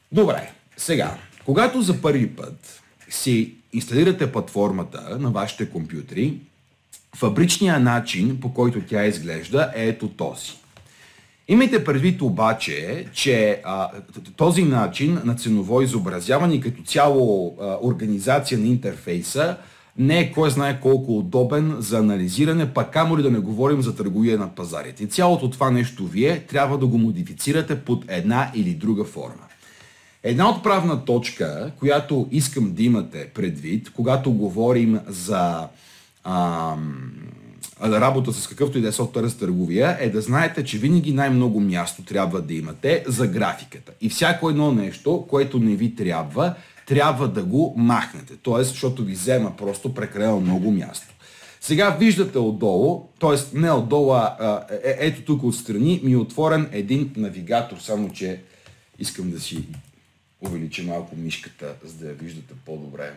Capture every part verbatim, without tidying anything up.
Добре, сега, когато за първи път си инсталирате платформата на вашите компютри, фабричният начин, по който тя изглежда, е ето този. Имайте предвид обаче, че а, този начин на ценово изобразяване и като цяло а, организация на интерфейса не е кой знае колко удобен за анализиране, пак камо ли да не говорим за търговия на пазарите. И цялото това нещо вие трябва да го модифицирате под една или друга форма. Една отправна точка, която искам да имате предвид, когато говорим за ам, работа с какъвто и да е софтуер за търговия, е да знаете, че винаги най-много място трябва да имате за графиката. И всяко едно нещо, което не ви трябва, трябва да го махнете. Тоест, защото ви взема просто прекалено много място. Сега виждате отдолу, т.е. не отдолу, а е, ето тук отстрани ми е отворен един навигатор, само че искам да си увелича малко мишката, за да я виждате по-добре.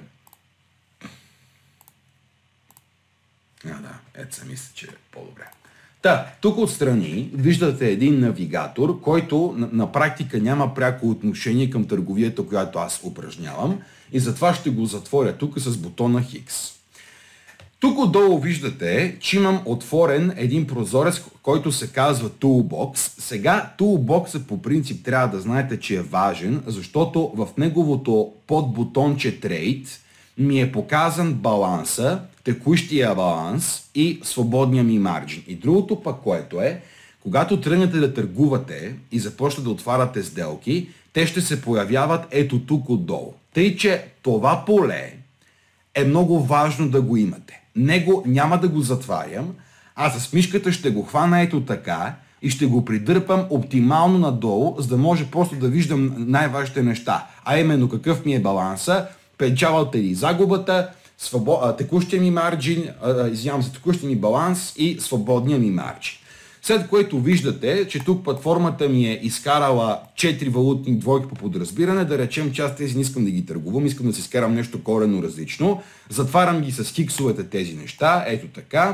А, да, ето се мисля, че е по-добре. Та, тук отстрани виждате един навигатор, който на, на практика няма пряко отношение към търговията, която аз упражнявам, и затова ще го затворя тук с бутона X. Тук отдолу виждате, че имам отворен един прозорец, който се казва Toolbox. Сега Toolbox по принцип трябва да знаете, че е важен, защото в неговото подбутонче Trade ми е показан баланса, текущия баланс и свободния ми марджин. И другото пък, което е, когато тръгнете да търгувате и започнете да отваряте сделки, те ще се появяват ето тук отдолу. Тъй, че това поле е много важно да го имате. Него няма да го затварям, а с мишката ще го хвана ето така и ще го придърпам оптимално надолу, за да може просто да виждам най-важните неща. А именно какъв ми е баланса, печалата или загубата, свобод... текущия ми марджин, извинявам се, текущия ми баланс и свободния ми марджин. След което виждате, че тук платформата ми е изкарала четири валутни двойки по подразбиране, да речем, че аз тези не искам да ги търгувам, искам да си изкарам нещо коренно различно. Затварям ги с хиксовете тези неща, ето така.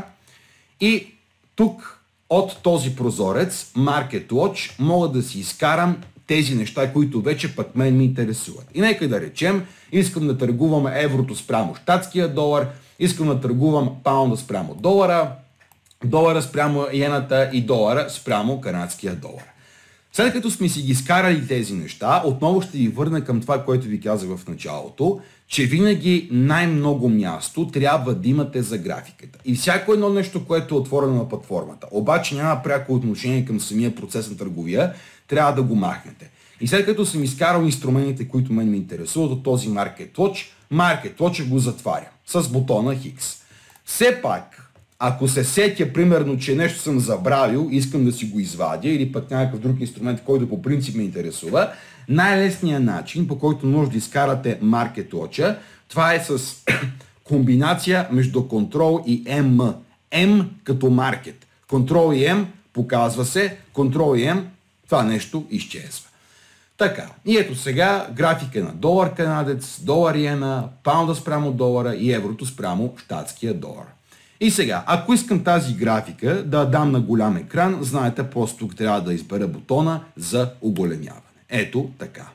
И тук от този прозорец, Market Watch, мога да си изкарам тези неща, които вече пък мен ме интересуват. И нека да речем, искам да търгувам еврото спрямо щатския долар, искам да търгувам паунда спрямо долара, долара спрямо йената и долара спрямо канадския долар. След като сме си ги скарали тези неща, отново ще ви върна към това, което ви казах в началото, че винаги най-много място трябва да имате за графиката. И всяко едно нещо, което е отворено на платформата, обаче няма пряко отношение към самия процес на търговия, трябва да го махнете. И след като съм изкарал инструментите, които мен ме интересуват от този Market Watch, Market Watch го затваря с бутона X. Все пак, ако се сетя, примерно, че нещо съм забравил, искам да си го извадя или пък някакъв друг инструмент, който по принцип ме интересува, най-лесният начин, по който може да изкарате Market Watch, това е с комбинация между Ctrl и M. M като Market. Ctrl и M показва се, Ctrl и M това нещо изчезва. Така, и ето сега графика на долар канадец, долар йена, паунда спрямо долара и еврото спрямо щатския долар. И сега, ако искам тази графика да дам на голям екран, знаете, просто тук трябва да избера бутона за оголемяване. Ето така.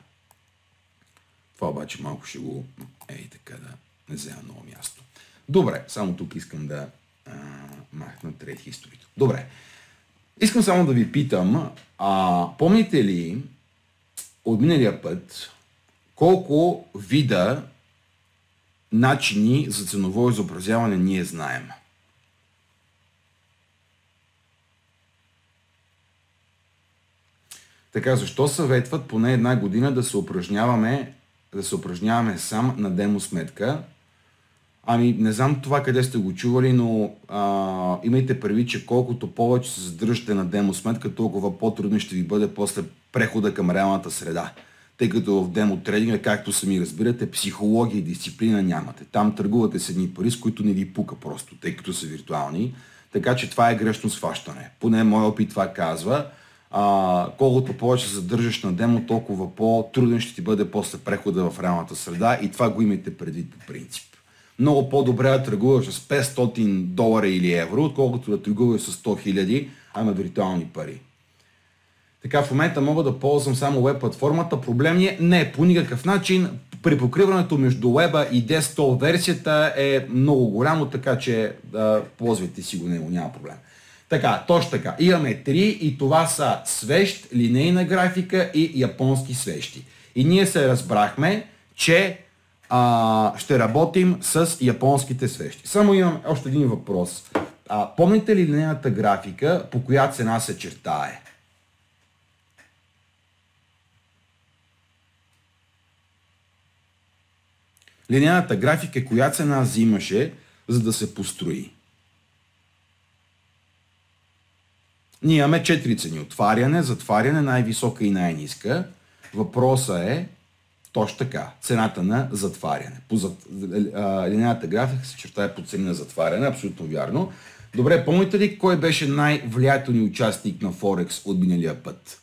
Това обаче малко ще го... Ей така да не взема много място. Добре, само тук искам да а, махна Trade History. Добре. Искам само да ви питам, а, помните ли от миналия път колко вида начини за ценово изобразяване ние знаем? Така, защо съветват поне една година да се упражняваме, да се упражняваме сам на демо сметка? Ами, не знам това къде сте го чували, но а, имайте предвид, че колкото повече се задържате на демо сметка, толкова по-трудно ще ви бъде после прехода към реалната среда. Тъй като в демо трейдинга, както сами разбирате, психология и дисциплина нямате. Там търгувате с едни пари, с които не ви пука просто, тъй като са виртуални. Така че това е грешно схващане. Поне мой опит това казва. А, колкото повече се задържаш на демо, толкова по-труден ще ти бъде после прехода в реалната среда и това го имайте предвид по принцип. Много по-добре да търгуваш с петстотин долара или евро, отколкото да търгуваш с сто хиляди, а на виртуални пари. Така в момента мога да ползвам само веб платформата. Проблем е не, по никакъв начин. При покриването между веба и десктоп версията е много голямо, така че да, ползвайте си го него, няма проблем. Така, точно така. Имаме три и това са свещ, линейна графика и японски свещи. И ние се разбрахме, че а, ще работим с японските свещи. Само имам още един въпрос. А, помните ли линейната графика, по коя цена се чертае? Линейната графика, коя цена взимаше, за да се построи? Ние имаме четири цени. Отваряне, затваряне, най-висока и най-ниска. Въпросът е точно така. Цената на затваряне. По зат... линейната графика се чертае по цени на затваряне. Абсолютно вярно. Добре, помните ли кой беше най-влиятелният участник на Форекс от миналия път?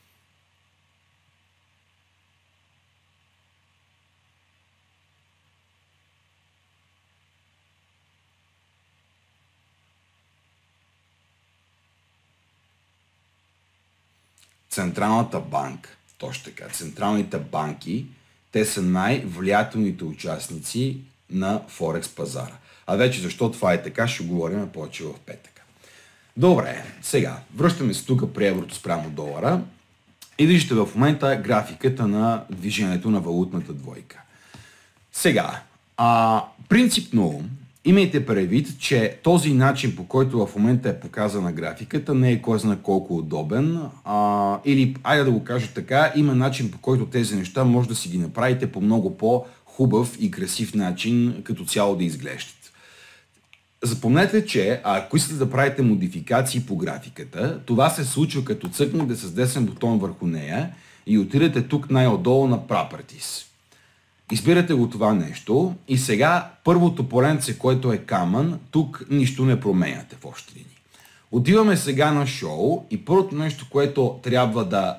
Централната банка. Точно така. Централните банки, те са най-влиятелните участници на Форекс пазара. А вече защо това е така, ще говорим повече в петък. Добре, сега връщаме се тук при еврото спрямо долара и виждате в момента графиката на движението на валутната двойка. Сега, а, принципно имайте предвид, че този начин, по който в момента е показана графиката, не е кой знае колко удобен. А, или, айде да го кажа така, има начин, по който тези неща може да си ги направите по много по-хубав и красив начин, като цяло да изглеждат. Запомнете, че ако искате да правите модификации по графиката, това се случва като цъкнете с десен бутон върху нея и отидете тук най-отдолу на Properties. Избирате го това нещо и сега първото поленце, което е камън, тук нищо не променяте в общи линии. Отиваме сега на шоу и първото нещо, което трябва да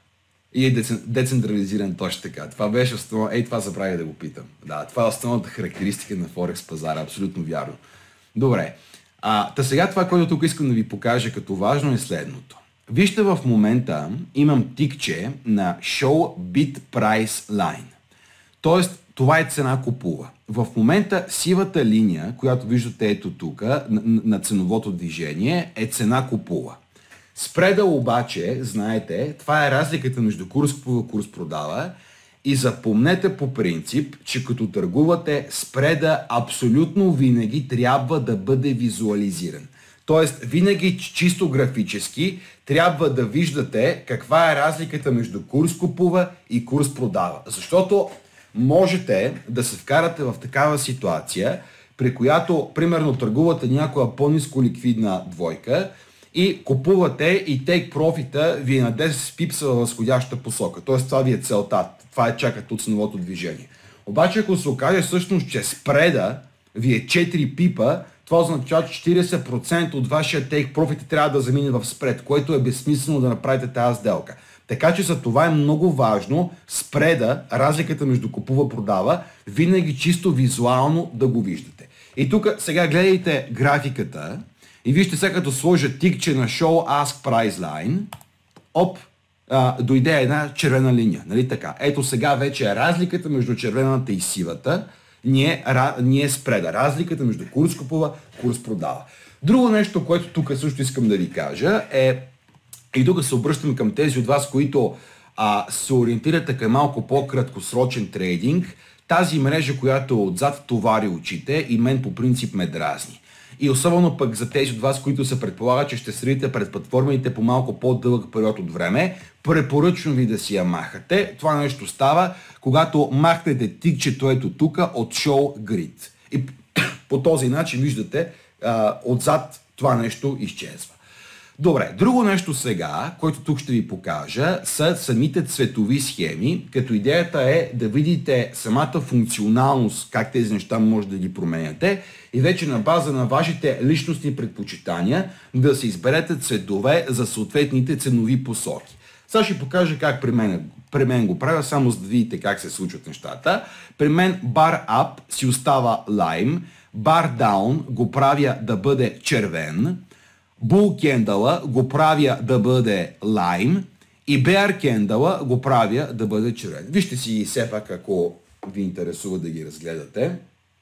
и е децентрализиран точно така. Това беше основно... Ей, това забравих да го питам. Да, това е основната характеристика на Форекс пазара, абсолютно вярно. Добре. А, та сега това, което тук искам да ви покажа като важно е следното. Вижте в момента имам тикче на Show Bid Price Line. Тоест, това е цена купува. В момента сивата линия, която виждате ето тук, на, на ценовото движение, е цена купува. Спреда обаче, знаете, това е разликата между курс купува и курс продава. И запомнете по принцип, че като търгувате, спреда абсолютно винаги трябва да бъде визуализиран. Тоест, винаги чисто графически трябва да виждате каква е разликата между курс купува и курс продава. Защото можете да се вкарате в такава ситуация, при която, примерно, търгувате някоя по-ниско ликвидна двойка и купувате и take профита ви е на десет пипса в възходяща посока. Тоест, това ви е целта. Това е чакате от ценовото движение. Обаче, ако се окаже всъщност, че спреда ви е четири пипа, това означава, че четиридесет процента от вашия take профит трябва да замине в спред, което е безсмислено да направите тази сделка. Така че за това е много важно спреда, разликата между купува-продава, винаги чисто визуално да го виждате. И тук сега гледайте графиката и вижте сега като сложа тикче на Show Ask Price Line, оп, а, дойде една червена линия. Нали така? Ето сега вече е разликата между червената и сивата, ние, ра, ние спреда. Разликата между курс купува, курс продава. Друго нещо, което тук също искам да ви кажа е, и тук се обръщам към тези от вас, които а, се ориентирате към малко по-краткосрочен трейдинг, тази мрежа, която отзад товари очите и мен по принцип ме дразни. И особено пък за тези от вас, които се предполага, че ще седите пред платформите по малко по-дълъг период от време, препоръчвам ви да си я махате. Това нещо става, когато махнете тикчето ето тук от Show Grid. И по този начин виждате, а, отзад това нещо изчезва. Добре, друго нещо сега, което тук ще ви покажа, са самите цветови схеми, като идеята е да видите самата функционалност, как тези неща може да ги променяте и вече на база на вашите личностни предпочитания да се изберете цветове за съответните ценови посоки. Сега ще покажа как при мен, при мен го правя, само за да видите как се случват нещата. При мен Bar Up си остава Lime, Bar Down го правя да бъде червен, Bull Candle го правя да бъде Lime И Bear Candle го правя да бъде червен. Вижте си все пак, ако ви интересува да ги разгледате.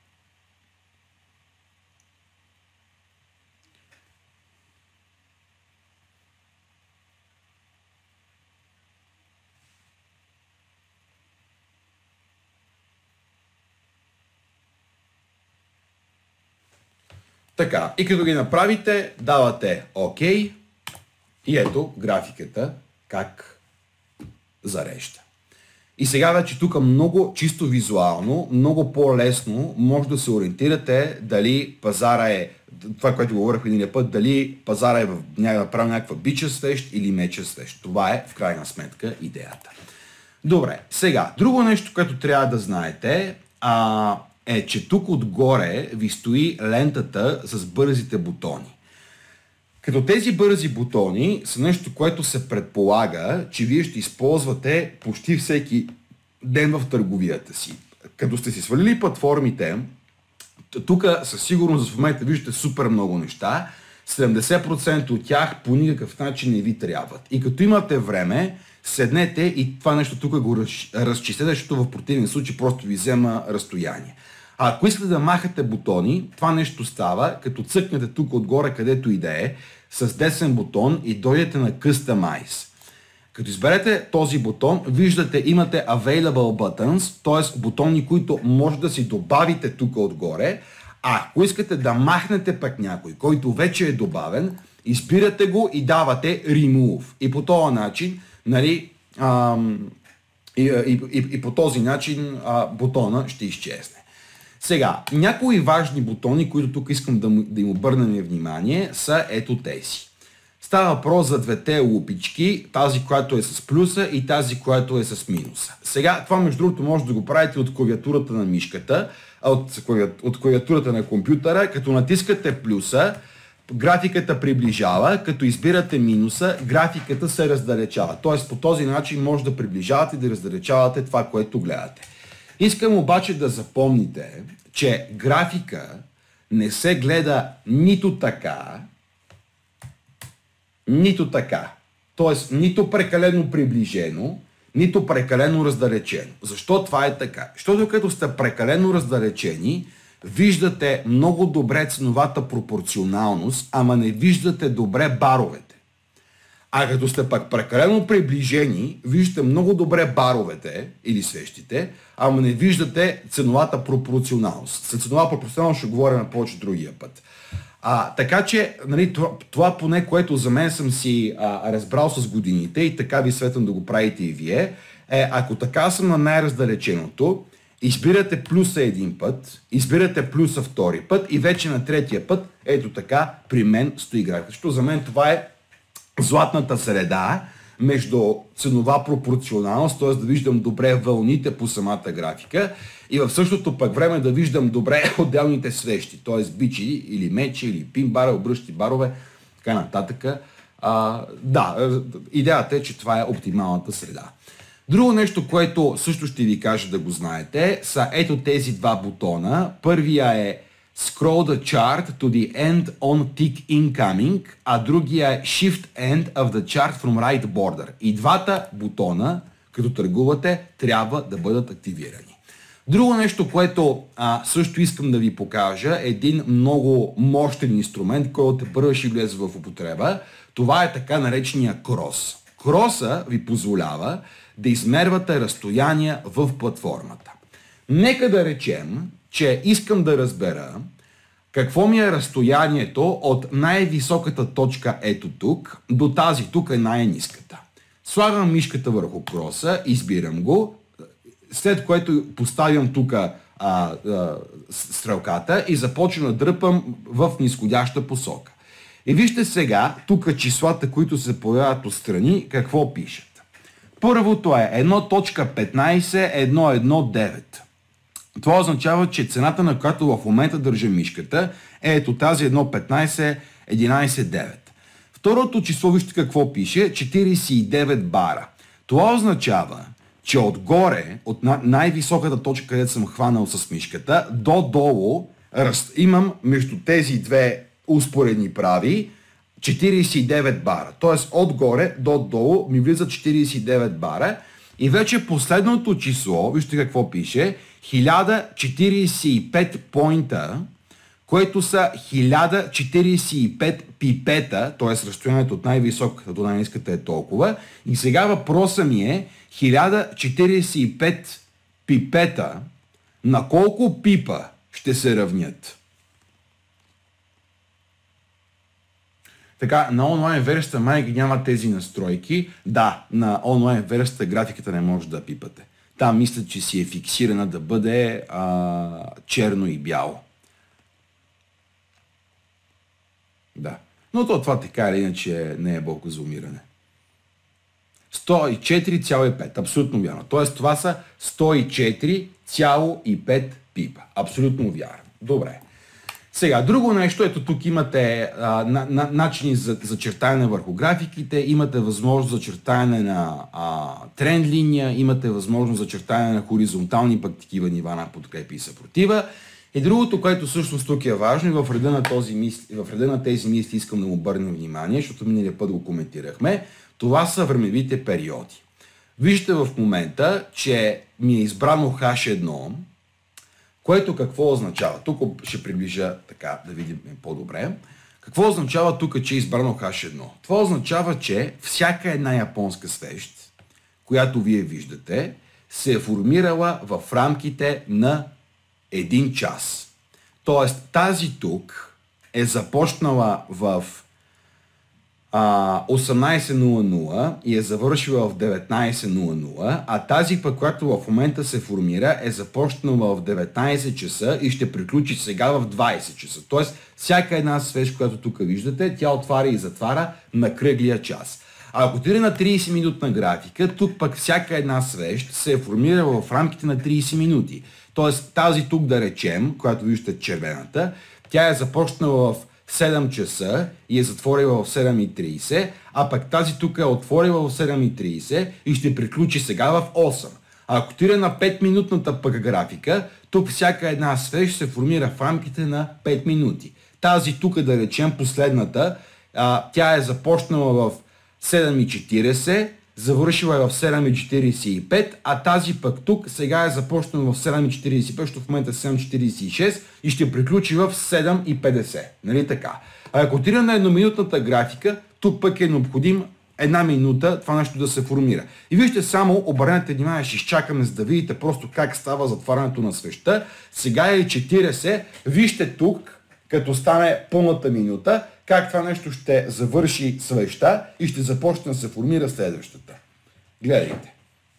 Така, и като ги направите, давате ОК и ето графиката как зарежда. И сега вече тук много чисто визуално, много по-лесно може да се ориентирате дали пазара е, това, което говорих един път, дали пазара е в направил някаква бича свещ или меча свещ. Това е в крайна сметка идеята. Добре, сега, друго нещо, което трябва да знаете, а, е, че тук отгоре ви стои лентата с бързите бутони. Като тези бързи бутони са нещо, което се предполага, че вие ще използвате почти всеки ден в търговията си. Като сте си свалили платформите, тук със сигурност в момента виждате супер много неща, седемдесет процента от тях по никакъв начин не ви трябват. И като имате време, седнете и това нещо тук го разчистете, защото в противен случай просто ви взема разстояние. А ако искате да махате бутони, това нещо става, като цъкнете тук отгоре, където и да е, с десен бутон и дойдете на Customize. Като изберете този бутон, виждате, имате Available Buttons, т.е. бутони, които може да си добавите тук отгоре, а ако искате да махнете пък някой, който вече е добавен, избирате го и давате Remove. И по този начин, нали, ам, и, и, и, и по този начин а, бутона ще изчезне. Сега, някои важни бутони, които тук искам да, да им обърнем внимание, са ето тези. Става въпрос за двете лупички, тази, която е с плюса и тази, която е с минуса. Сега, това между другото може да го правите от клавиатурата на мишката, от, от клавиатурата на компютъра, като натискате плюса, графиката приближава, като избирате минуса, графиката се раздалечава. Тоест по този начин може да приближавате и да раздалечавате това, което гледате. Искам обаче да запомните, че графика не се гледа нито така, нито така. Тоест нито прекалено приближено, нито прекалено раздалечено. Защо това е така? Защото като сте прекалено раздалечени, виждате много добре ценовата пропорционалност, ама не виждате добре баровете. А като сте пак прекалено приближени, виждате много добре баровете или свещите, ама не виждате ценовата пропорционалност. За ценова пропорционалност ще говоря на повече другия път. А, така че, нали, това, това поне, което за мен съм си а, разбрал с годините и така ви светвам да го правите и вие, е, ако така съм на най-раздалеченото, избирате плюса един път, избирате плюса втори път и вече на третия път, ето така, при мен стои графика. Защото за мен това е златната среда между ценова пропорционалност, т.е. да виждам добре вълните по самата графика и в същото пък време да виждам добре отделните свещи, т.е. бичи или мечи или пин бара, обръщи барове, така нататък. А, да, идеята е, че това е оптималната среда. Друго нещо, което също ще ви кажа да го знаете, са ето тези два бутона. Първия е Scroll the chart to the end on tick incoming, а другия е Shift end of the chart from right border. И двата бутона, като търгувате, трябва да бъдат активирани. Друго нещо, което а, също искам да ви покажа, е един много мощен инструмент, който първо ще влезе в употреба. Това е така наречения крос. Кроса ви позволява да измервате разстояния в платформата. Нека да речем, че искам да разбера какво ми е разстоянието от най-високата точка ето тук до тази тук е най-ниската. Слагам мишката върху кроса, избирам го, след което поставям тук а, а, стрелката и започвам да дръпам в низходяща посока. И вижте сега, тук числата, които се появяват отстрани, какво пишат. Първото е едно цяло петнайсет едно едно девет. Това означава, че цената, на която в момента държа мишката, е ето тази едно петнайсет единайсет девет. Второто число, вижте какво пише, четирийсет и девет бара. Това означава, че отгоре, от най-високата точка, където съм хванал с мишката, до долу имам между тези две успоредни прави четирийсет и девет бара. Тоест отгоре до долу ми влизат четирийсет и девет бара. И вече последното число, вижте какво пише, хиляда четирийсет и пет поинта, което са хиляда четирийсет и пет пипета, т.е. разстоянието от най-високата до най-ниската е толкова. И сега въпросът ми е хиляда четирийсет и пет пипета на колко пипа ще се равнят? Така, на онлайн версията май ги няма тези настройки. Да, на онлайн версията графиката не може да пипате. Там мисля, че си е фиксирана да бъде а, черно и бяло. Да. Но то, това така или иначе не е бългозумиране. сто и четири цяло и пет. Абсолютно вярно. Тоест това са сто и четири цяло и пет пипа. Абсолютно вярно. Добре. Сега, друго нещо, ето тук имате а, на, на, начини за, за чертане върху графиките, имате възможност за чертане на а, тренд линия, имате възможност за чертане на хоризонтални пък такива нива на подкрепа и съпротива. И другото, което всъщност тук е важно и в реда на, този мисли, в реда на тези мисли искам да му обърнем внимание, защото миналия път го коментирахме, това са времевите периоди. Виждате в момента, че ми е избрано хаш едно, което какво означава? Тук ще приближа така да видим по-добре. Какво означава тук, че е избрано хаш едно? Това означава, че всяка една японска свещ, която вие виждате, се е формирала в рамките на един час. Тоест тази тук е започнала в осемнайсет нула нула и е завършила в деветнайсет нула нула, а тази пък, която в момента се формира, е започнала в деветнайсет часа и ще приключи сега в двайсет часа. Тоест, всяка една свещ, която тук виждате, тя отваря и затваря на кръглия час. А ако отиде на трийсет минутна графика, тук пък всяка една свещ се е формирала в рамките на трийсет минути. Тоест, тази тук да речем, която виждате червената, тя е започнала в седем часа и е затворила в седем и трийсет, а пък тази тук е отворила в седем и трийсет и ще приключи сега в осем. А ако тира на пет минутната пък графика, тук всяка една свещ се формира в рамките на пет минути. Тази тук, да речем последната, а, тя е започнала в седем и четирийсет, завършила е в седем и четирийсет и пет, а тази пък тук сега е започнала в седем и четирийсет и пет, защото в момента е седем и четирийсет и шест и ще приключи в седем и петдесет. Нали така? А ако отида на едноминутната графика, тук пък е необходим една минута това нещо да се формира. И вижте само, обърнете внимание, ще изчакаме за да видите просто как става затварянето на свещта. Сега е четирийсет, вижте тук, като стане пълната минута, как това нещо ще завърши свещта и ще започне да се формира следващата. Гледайте.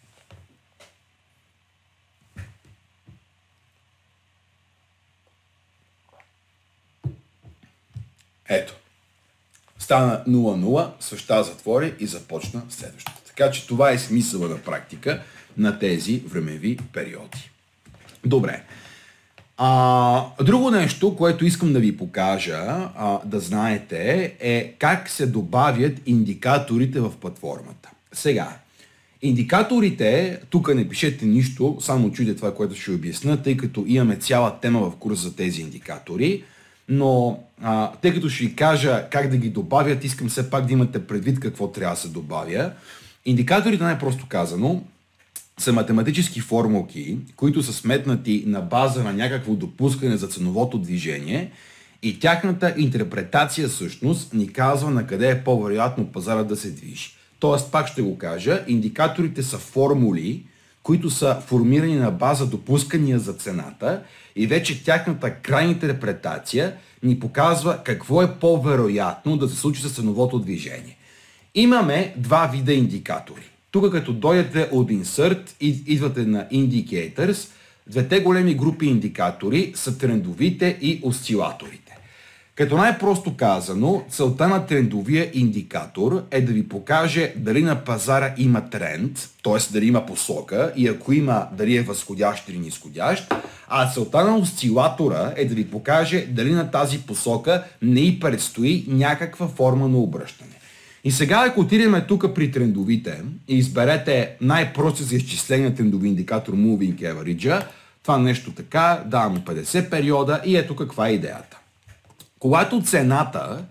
Ето. Стана нула нула, свещта затвори и започна следващата. Така че това е смисъла на практика на тези времеви периоди. Добре. А, друго нещо, което искам да ви покажа, а, да знаете, е как се добавят индикаторите в платформата. Сега, индикаторите, тук не пишете нищо, само чуйте това, което ще обясня, тъй като имаме цяла тема в курса за тези индикатори, но а, тъй като ще ви кажа как да ги добавят, искам все пак да имате предвид какво трябва да се добавя. Индикаторите, най-просто казано, са математически формулки, които са сметнати на база на някакво допускане за ценовото движение и тяхната интерпретация всъщност ни казва на къде е по-вероятно пазара да се движи. Тоест, пак ще го кажа, индикаторите са формули, които са формирани на база допускания за цената и вече тяхната крайна интерпретация ни показва какво е по-вероятно да се случи с ценовото движение. Имаме два вида индикатори. Тук като дойдете от Insert и идвате на Indicators, двете големи групи индикатори са трендовите и осцилаторите. Като най-просто казано, целта на трендовия индикатор е да ви покаже дали на пазара има тренд, т.е. дали има посока и ако има, дали е възходящ или нисходящ, а целта на осцилатора е да ви покаже дали на тази посока не й предстои някаква форма на обръщане. И сега, ако отидем тук при трендовите и изберете най-прости за изчисление трендови индикатор Moving Average, това нещо така, давам петдесет периода и ето каква е идеята. Когато цената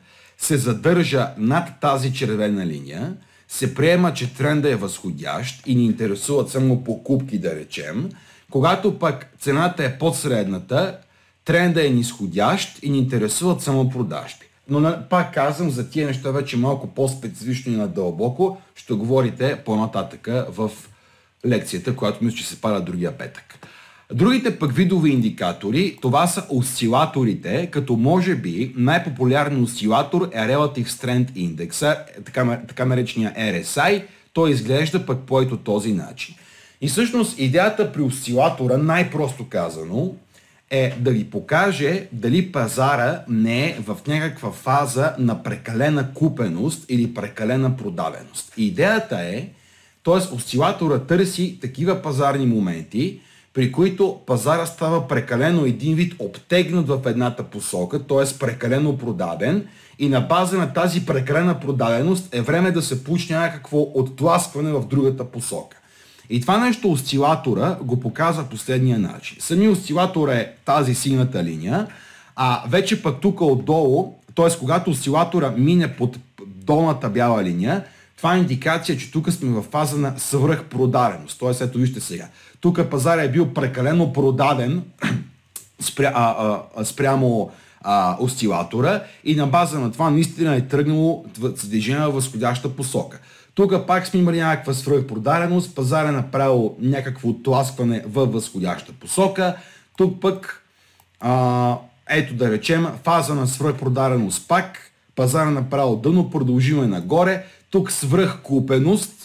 се задържа над тази червена линия, се приема, че тренда е възходящ и ни интересуват само покупки, да речем. Когато пък цената е под средната, тренда е нисходящ и ни интересуват само продажби. Но пак казвам, за тия неща вече малко по-специфично и надълбоко ще говорите по-нататъка в лекцията, която мисля, че се пада другия петък. Другите пък видове индикатори, това са осцилаторите, като може би най-популярният осцилатор е Relative Strength Index, така, така наречения Ар Ес Ай, той изглежда пък по ето този начин. И всъщност идеята при осцилатора, най-просто казано, е да ви покаже дали пазара не е в някаква фаза на прекалена купеност или прекалена продавеност. И идеята е, т.е. осцилатора търси такива пазарни моменти, при които пазара става прекалено един вид обтегнат в едната посока, т.е. прекалено продаден, и на база на тази прекалена продаденост е време да се получи някакво оттласкване в другата посока. И това нещо осцилатора го показва последния начин. Самият осцилатор е тази синята линия, а вече пък тук отдолу, т.е. когато осцилатора мине под долната бяла линия, това е индикация, че тук сме в фаза на свръхпродаденост. Т.е. ето вижте сега. Тук пазар е бил прекалено продаден спря, а, а, спрямо а, осцилатора и на база на това наистина е тръгнало движение в възходяща посока. Тук пак сме имали някаква свръхпродаденост, пазар е направил някакво отласкване във възходяща посока. Тук пък, а, ето да речем, фаза на свръхпродаденост пак, пазар е направил дъно, продължиме нагоре, тук свръхкупеност,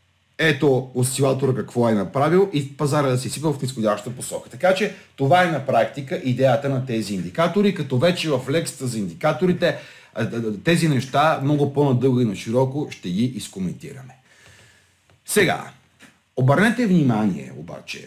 ето осцилатора какво е направил и пазара да се сипа в нисходяща посока. Така че това е на практика идеята на тези индикатори, като вече в лекцията за индикаторите тези неща много по-надълго и на широко ще ги изкоментираме. Сега, обърнете внимание обаче,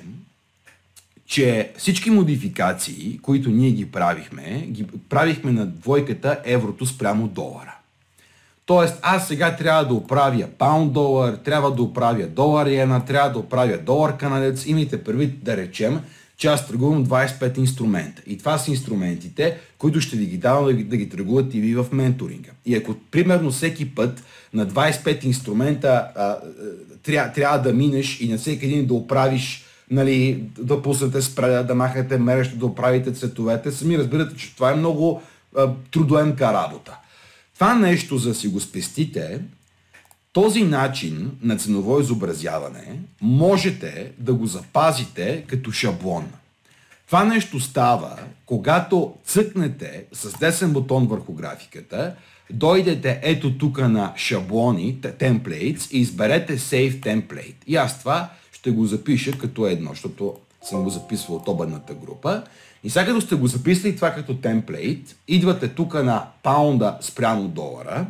че всички модификации, които ние ги правихме, ги правихме на двойката еврото спрямо долара. Тоест, аз сега трябва да оправя паунд-долар, трябва да оправя долар-иена, трябва да оправя долар-канадец. Имайте предвид да речем, че аз търгувам двайсет и пет инструмента. И това са инструментите, които ще ви ги давам да ги, да ги търгувате и ви в менторинга. И ако примерно всеки път на двайсет и пет инструмента а, тря, трябва да минеш и на всеки един да оправиш, нали, да пуснете спреда, да махате мереща, да оправите цветовете, сами разбирате, че това е много а, трудоемка работа. Това нещо, за да си го спестите, този начин на ценово изобразяване можете да го запазите като шаблон. Това нещо става, когато цъкнете с десен бутон върху графиката, дойдете ето тук на шаблони, templates и изберете Save Template. И аз това ще го запиша като едно, защото съм го записвал от обедната група. И сега като сте го записали това като темплейт, идвате тук на паунда спрямо долара,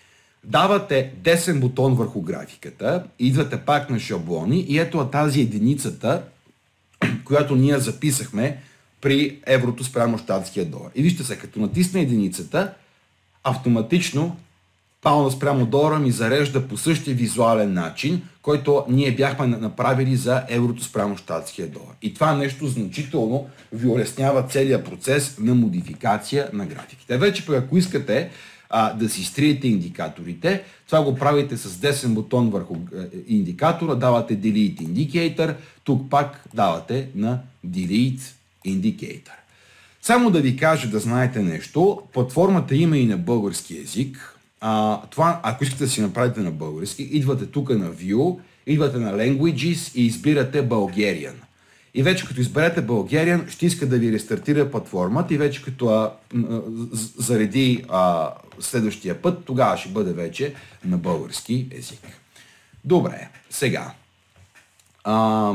давате десен бутон върху графиката, идвате пак на шаблони и ето тази единицата, която ние записахме при еврото спрямо щатския долар. И вижте се, като натисна единицата, автоматично паунда спрямо долара ми зарежда по същия визуален начин, който ние бяхме направили за еврото спрямо щатския долар. И това нещо значително ви улеснява целият процес на модификация на графиките. Вече пък ако искате а, да си изтриете индикаторите, това го правите с десен бутон върху индикатора, давате Delete Indicator, тук пак давате на Delete Indicator. Само да ви кажа да знаете нещо, платформата има и на български език. А, това, ако искате да си направите на български, идвате тук на View, идвате на Languages и избирате Bulgarian. И вече като изберете Bulgarian, ще иска да ви рестартира платформата и вече като а, а, зареди а, следващия път, тогава ще бъде вече на български език. Добре, сега. А,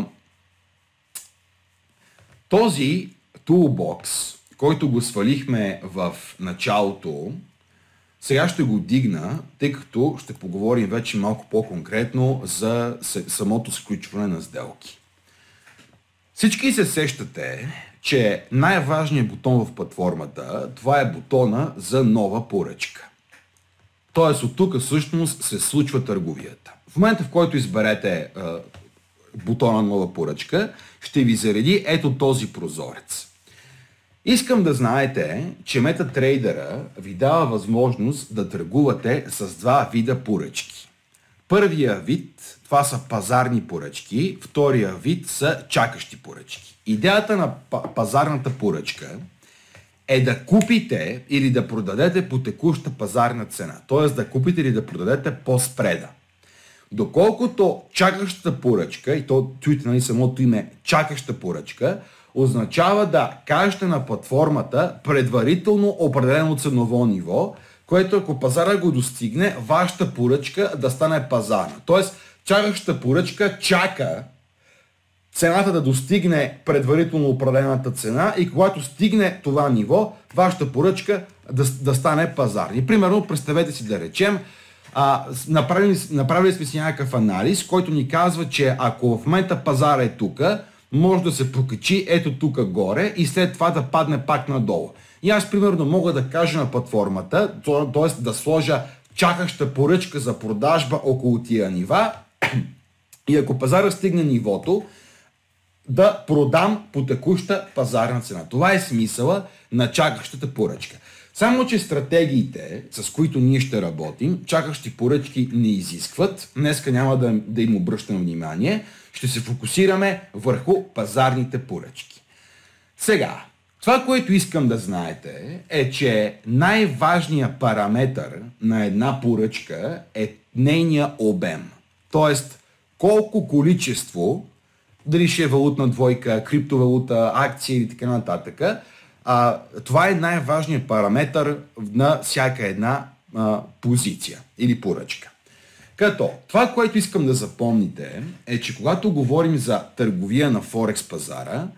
този toolbox, който го свалихме в началото, сега ще го дигна, тъй като ще поговорим вече малко по-конкретно за самото сключване на сделки. Всички се сещате, че най-важният бутон в платформата, това е бутона за нова поръчка. Тоест от тук всъщност се случва търговията. В момента, в който изберете е, бутона нова поръчка, ще ви зареди ето този прозорец. Искам да знаете, че MetaTrader ви дава възможност да търгувате с два вида поръчки. Първия вид, това са пазарни поръчки, втория вид са чакащи поръчки. Идеята на пазарната поръчка е да купите или да продадете по текуща пазарна цена, т.е. да купите или да продадете по спреда. Доколкото чакащата поръчка, и то чуйте, нали, самото име чакаща поръчка, означава да кажете на платформата предварително определено ценово ниво, което ако пазара го достигне, вашата поръчка да стане пазарна. Тоест, чакащата поръчка чака цената да достигне предварително определената цена и когато стигне това ниво, вашата поръчка да, да стане пазарна. Примерно, представете си да речем, а, направили, направили сме си някакъв анализ, който ни казва, че ако в момента пазара е тук, може да се прокачи ето тук горе и след това да падне пак надолу. И аз примерно мога да кажа на платформата, т.е. да сложа чакаща поръчка за продажба около тия нива и ако пазара стигне нивото, да продам по текуща пазарна цена. Това е смисъла на чакащата поръчка. Само че стратегиите, с които ние ще работим, чакащи поръчки не изискват. Днеска няма да, да им обръщам внимание. Ще се фокусираме върху пазарните поръчки. Сега, това, което искам да знаете е, че най-важният параметър на една поръчка е нейния обем. Тоест, колко количество, дали ще е валутна двойка, криптовалута, акция или така нататък, а, това е най-важният параметър на всяка една а, позиция или поръчка. Като това, което искам да запомните е, че когато говорим за търговия на Форекс пазара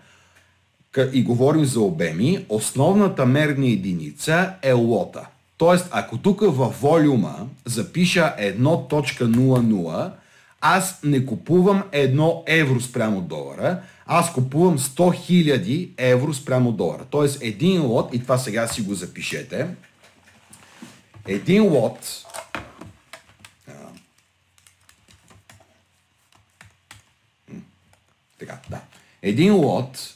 и говорим за обеми, основната мерна единица е лота. Тоест, ако тук във волюма запиша едно цяло нула нула, аз не купувам едно евро спрямо долара, аз купувам сто хиляди евро спрямо долара. Тоест един лот, и това сега си го запишете, един лот така, да. Един лот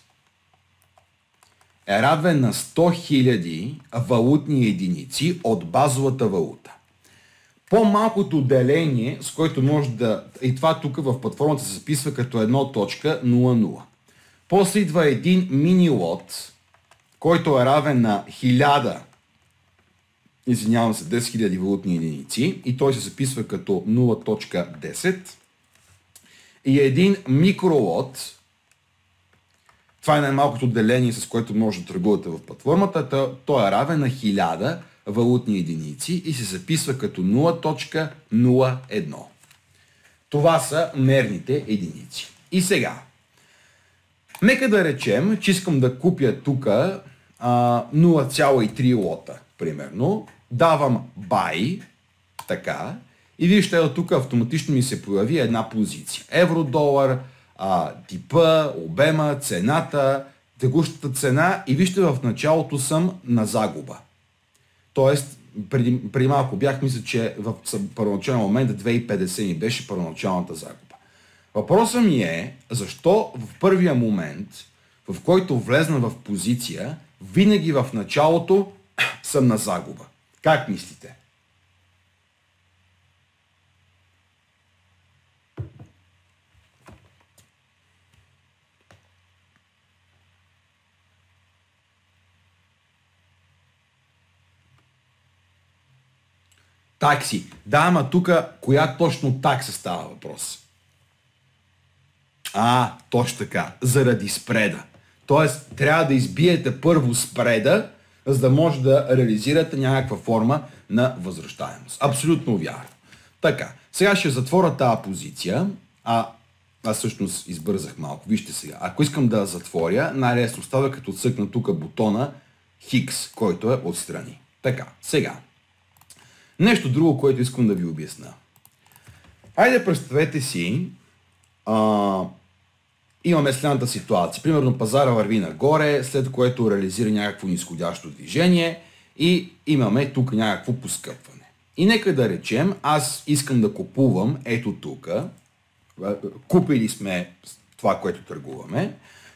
е равен на сто хиляди валутни единици от базовата валута. По-малкото деление, с което може да... И това тук в платформата се записва като едно цяло нула нула. После идва един мини лот, който е равен на хиляда, извинявам се, десет хиляди валутни единици и той се записва като нула цяло десет. И един микролот, това е най-малкото деление, с което може да търгувате в платформата, той е равен на хиляда валутни единици и се записва като нула цяло нула едно. Това са мерните единици. И сега, нека да речем, че искам да купя тук нула цяло три лота, примерно, давам buy, така, и вижте, тук автоматично ми се появи една позиция. Евро-долар, а, типа, обема, цената, текущата цена и вижте, в началото съм на загуба. Тоест, преди, преди малко бях, мисля, че в първоначален момент две хиляди и петдесет ми беше първоначалната загуба. Въпросът ми е, защо в първия момент, в който влезна в позиция, винаги в началото съм на загуба. Как мислите? Такси. Да, ама тук коя точно такса става въпрос? А, точно така. Заради спреда. Тоест, трябва да избиете първо спреда, за да може да реализирате някаква форма на възвръщаемост. Абсолютно вярно. Така, сега ще затворя тази позиция. А, аз всъщност избързах малко. Вижте сега. Ако искам да затворя, най-лесно става като цъкна тук бутона Хикс, който е отстрани. Така, сега. Нещо друго, което искам да ви обясня. Хайде, представете си, а, имаме следната ситуация. Примерно пазара върви нагоре, след което реализира някакво нисходящо движение и имаме тук някакво поскъпване. И нека да речем, аз искам да купувам ето тук, купили сме това, което търгуваме,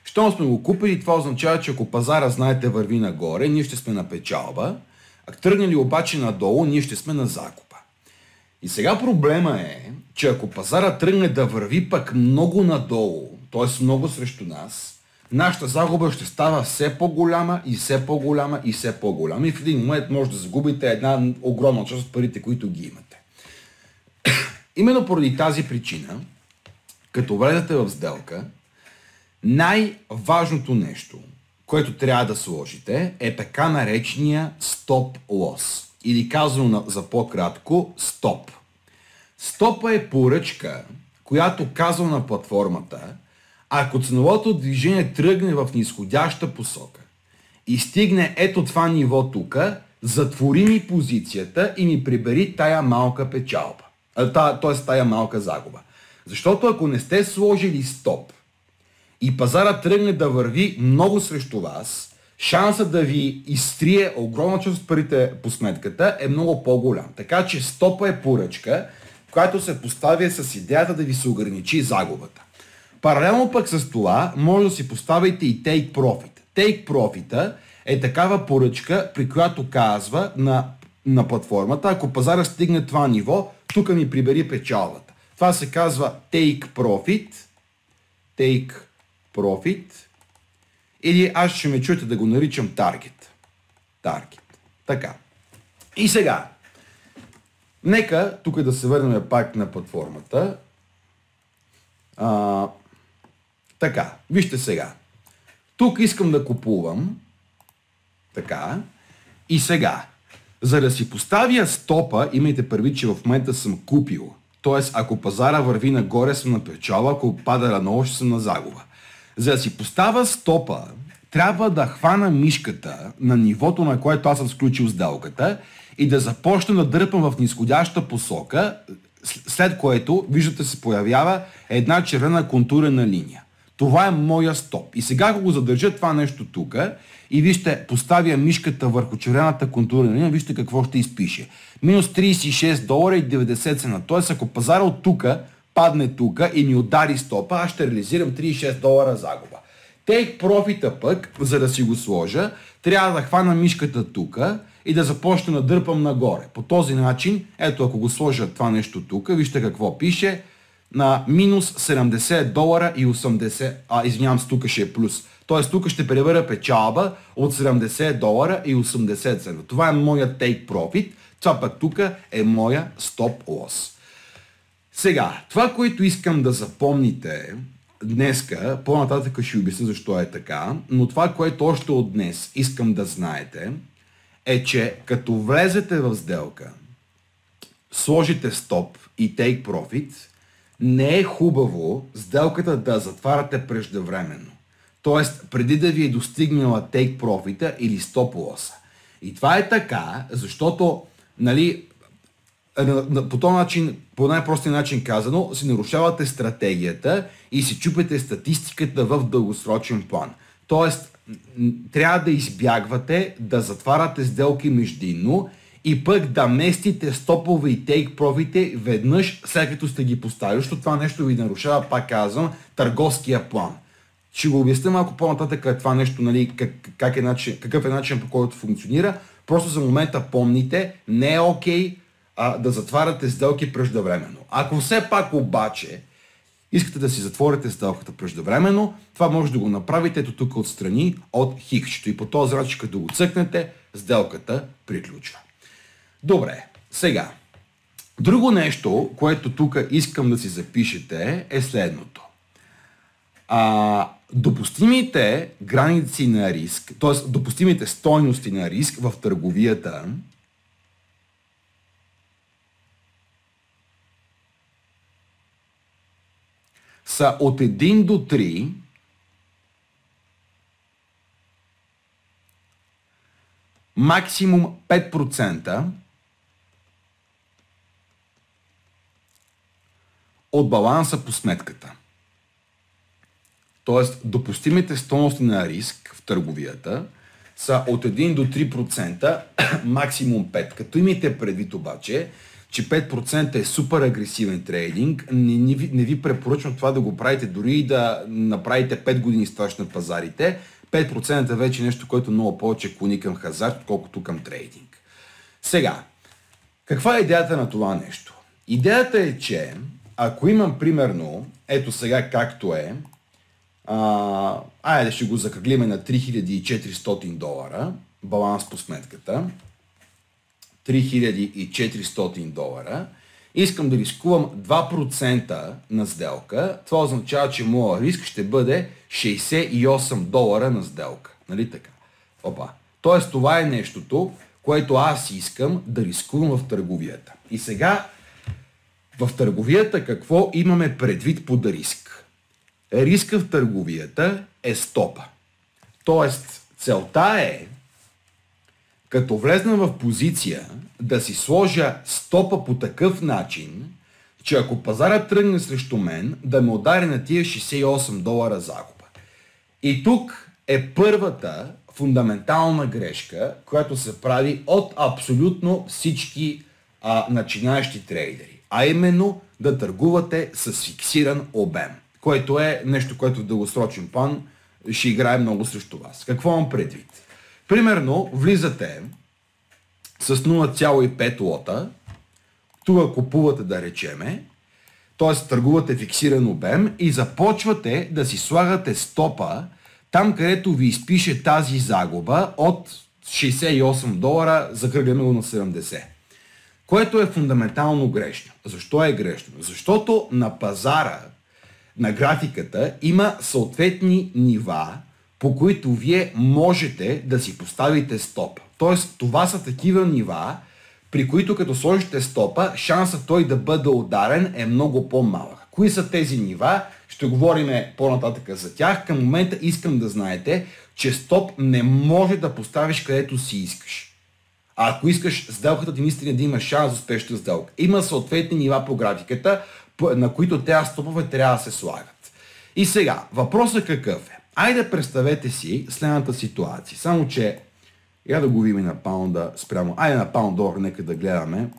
Щом сме го купили, това означава, че ако пазара, знаете, върви нагоре, ние ще сме на печалба, а тръгнали обаче надолу, ние ще сме на загуба. И сега проблема е, че ако пазара тръгне да върви пък много надолу, т.е. много срещу нас, нашата загуба ще става все по-голяма и все по-голяма и все по-голяма. И в един момент може да загубите една огромна част от парите, които ги имате. Именно поради тази причина, като влезете в сделка, най-важното нещо, което трябва да сложите, е така наречения стоп лос. Или казано за по-кратко, стоп. Стопа е поръчка, която казва на платформата, ако ценовото движение тръгне в нисходяща посока и стигне ето това ниво тук, затвори ми позицията и ми прибери тая малка печалба. Т.е. тая малка загуба. Защото ако не сте сложили стоп и пазара тръгне да върви много срещу вас, шансът да ви изтрие огромна част от парите по сметката е много по-голям. Така че стопа е поръчка, която се поставя с идеята да ви се ограничи загубата. Паралелно пък с това, може да си поставите и take profit. Take profit е такава поръчка, при която казва на, на платформата, ако пазара стигне това ниво, тук ми прибери печалбата. Това се казва take profit. Take profit. Или аз ще ме чуете да го наричам target. Target. Така. И сега, нека тук да се върнем пак на платформата. А, така, вижте сега. Тук искам да купувам. Така. И сега, за да си поставя стопа, имайте предвид, че в момента съм купил. Тоест, ако пазара върви нагоре, съм на печала, ако пада надолу, ще съм на загуба. За да си поставя стопа, трябва да хвана мишката на нивото, на което аз съм сключил сделката и да започна да дърпам в нисходяща посока, след което, виждате, се появява една червена контурена линия. Това е моя стоп. И сега, ако го задържа това нещо тук и вижте, поставя мишката върху червената контурена линия, вижте какво ще изпише. Минус тридесет и шест долара и деветдесет цена. Тоест, ако пазара от тук падне тук и ми удари стопа, аз ще реализирам тридесет и шест долара загуба. Take profit пък, за да си го сложа, трябва да хвана мишката тук и да започна да дърпам нагоре. По този начин, ето ако го сложа това нещо тук, вижте какво пише, на минус седемдесет долара и осемдесет, а извинявам се, тук ще е плюс. Тоест тук ще превъря печалба от седемдесет долара и осемдесет цента. Това е моя take profit, това пък тук е моя stop loss. Сега, това, което искам да запомните днеска, по-нататък ще обясня защо е така, но това, което още от днес искам да знаете, е, че като влезете в сделка, сложите стоп и take profit, не е хубаво сделката да затваряте преждевременно. Тоест, преди да ви е достигнала take profit или stop loss. И това е така, защото, нали, по този начин, по най-простия начин казано, си нарушавате стратегията и си чупете статистиката в дългосрочен план. Тоест, трябва да избягвате да затваряте сделки междинно и пък да местите стопове и take profit веднъж след като сте ги поставили, защото това нещо ви нарушава, пак казвам, търговския план. Ще го обясня малко по-нататък това нещо, нали, как, как е начин, какъв е начин, по който функционира. Просто за момента помните, не е окей okay, а, да затваряте сделки преждевременно. Ако все пак обаче искате да си затворите сделката преждевременно, това може да го направите ето тук отстрани от хикчето и по този начин, като го цъкнете, сделката приключва. Добре, сега. Друго нещо, което тук искам да си запишете е следното. А, допустимите граници на риск, т.е. допустимите стойности на риск в търговията са от един до три, максимум пет процента от баланса по сметката. Тоест, допустимите стойности на риск в търговията са от един до три процента, максимум пет процента. Като имайте предвид обаче, че пет процента е супер агресивен трейдинг. Не, не, ви, не ви препоръчвам това да го правите, дори и да направите пет години стаж на пазарите. пет процента вече е нещо, което много повече клони към хазарт, отколкото към трейдинг. Сега, каква е идеята на това нещо? Идеята е, че ако имам примерно, ето сега както е, а, айде ще го закръглиме на три хиляди и четиристотин долара, баланс по сметката, три хиляди и четиристотин долара, искам да рискувам два процента на сделка, това означава, че моят риск ще бъде шейсет и осем долара на сделка. Нали така? Опа. Тоест това е нещото, което аз искам да рискувам в търговията. И сега в търговията какво имаме предвид под риск? Риска в търговията е стопа. Тоест целта е, като влезна в позиция, да си сложа стопа по такъв начин, че ако пазарът тръгне срещу мен, да ме удари на тия шейсет и осем долара загуба. И тук е първата фундаментална грешка, която се прави от абсолютно всички а, начинаещи трейдери. А именно да търгувате с фиксиран обем, което е нещо, което в дългосрочен план ще играе много срещу вас. Какво имам предвид? Примерно, влизате с нула цяло и пет лота, тук купувате да речеме, т.е. търгувате фиксиран обем и започвате да си слагате стопа там, където ви изпише тази загуба от шейсет и осем долара, закръгляме го на седемдесет. Което е фундаментално грешно. Защо е грешно? Защото на пазара, на графиката, има съответни нива, по които вие можете да си поставите стопа. Тоест, това са такива нива, при които като сложите стопа, шансът той да бъде ударен е много по-малък. Кои са тези нива? Ще говорим по-нататък за тях. Към момента искам да знаете, че стоп не може да поставиш където си искаш. А ако искаш сделката ти наистина да има шанс за успешна сделка, има съответни нива по графиката, на които тези стопове трябва да се слагат. И сега, въпросът какъв е? Айде представете си следната ситуация. Само, че я да го видим на паунда спрямо. Айде на паунд долар, нека да гледаме.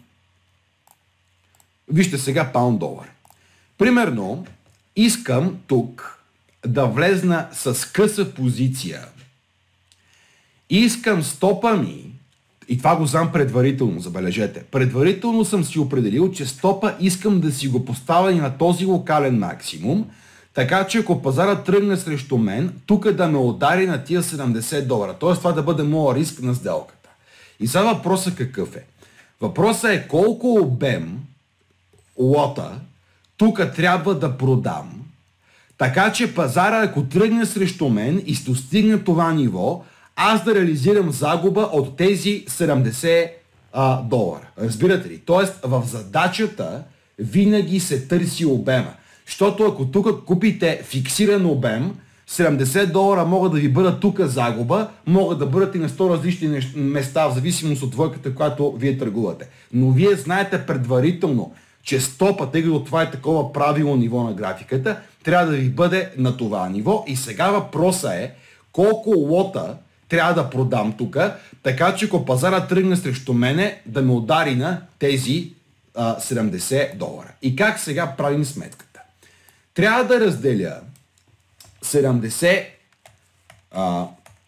Вижте сега паунд долар. Примерно, искам тук да влезна с къса позиция. Искам стопа ми, и това го знам предварително, забележете. Предварително съм си определил, че стопа искам да си го поставя на този локален максимум, така че ако пазара тръгне срещу мен, тук да ме удари на тия седемдесет долара. Т.е. това да бъде моят риск на сделката. И сега въпросът какъв е? Въпросът е колко обем лота тук трябва да продам, така че пазара, ако тръгне срещу мен и достигне това ниво, аз да реализирам загуба от тези седемдесет а, долара. Разбирате ли? Тоест в задачата винаги се търси обема. Защото ако тук купите фиксиран обем, седемдесет долара могат да ви бъдат тук загуба, могат да бъдат и на сто различни места, в зависимост от двойката, която вие търгувате. Но вие знаете предварително, че стопа, тъй като това е такова правилно ниво на графиката, трябва да ви бъде на това ниво. И сега въпросът е колко лота трябва да продам тук, така че ако пазара тръгне срещу мене, да ме удари на тези а, седемдесет долара. И как сега правим сметката? Трябва да разделя седемдесет, а,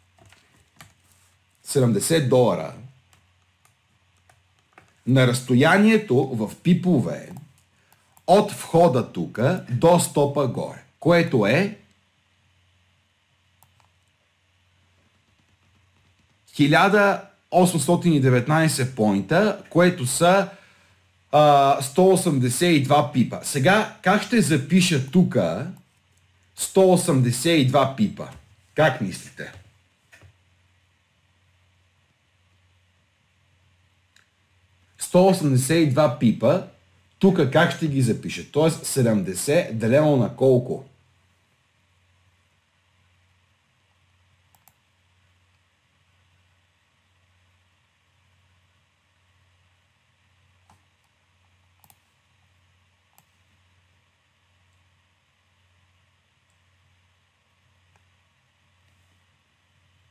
седемдесет долара на разстоянието в пипове от входа тук до стопа горе, което е хиляда осемстотин и деветнадесет поинта, което са а, сто осемдесет и два пипа. Сега как ще запиша тук сто осемдесет и два пипа? Как мислите? сто осемдесет и два пипа, тук как ще ги запиша? Тоест седемдесет делено на колко?